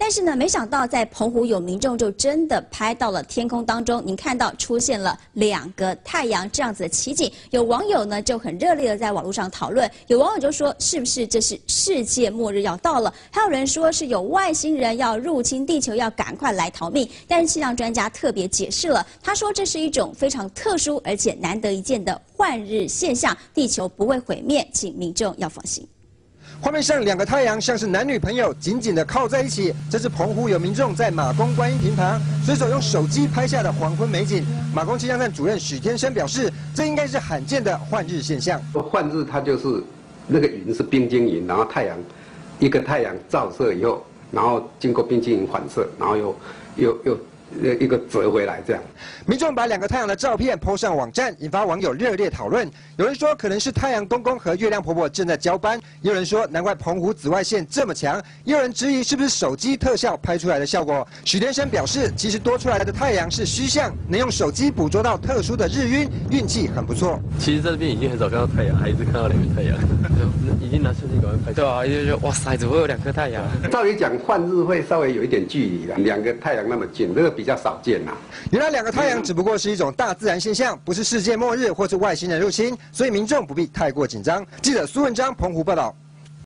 但是呢，没想到在澎湖有民众就真的拍到了天空当中，您看到出现了2个太阳这样子的奇景。有网友呢就很热烈的在网络上讨论，有网友就说是不是这是世界末日要到了？还有人说是有外星人要入侵地球，要赶快来逃命。但是气象专家特别解释了，他说这是一种非常特殊而且难得一见的换日现象，地球不会毁灭，请民众要放心。 画面上2个太阳像是男女朋友紧紧地靠在一起，这是澎湖有民众在马公观音亭旁随手用手机拍下的黄昏美景。马公气象站主任许天生表示，这应该是罕见的换日现象。 换日它就是那个云是冰晶云，然后一个太阳照射以后，然后经过冰晶云反射，然后又一个折回来这样。 民众把2个太阳的照片 po 上网站，引发网友热烈讨论。有人说可能是太阳公公和月亮婆婆正在交班，也有人说难怪澎湖紫外线这么强，也有人质疑是不是手机特效拍出来的效果。许天生表示，其实多出来的太阳是虚像，能用手机捕捉到特殊的日晕，运气很不错。 其实在这边已经很少看到太阳，还一直看到2个太阳，已经拿相机赶快拍。对啊，就哇塞，怎么会有2颗太阳？ 照理讲换日会稍微有一点距离了，2个太阳那么近，这个比较少见呐。 原来2个太阳只不过是一种大自然现象，不是世界末日或是外星人入侵，所以民众不必太过紧张。记者苏文章澎湖报道。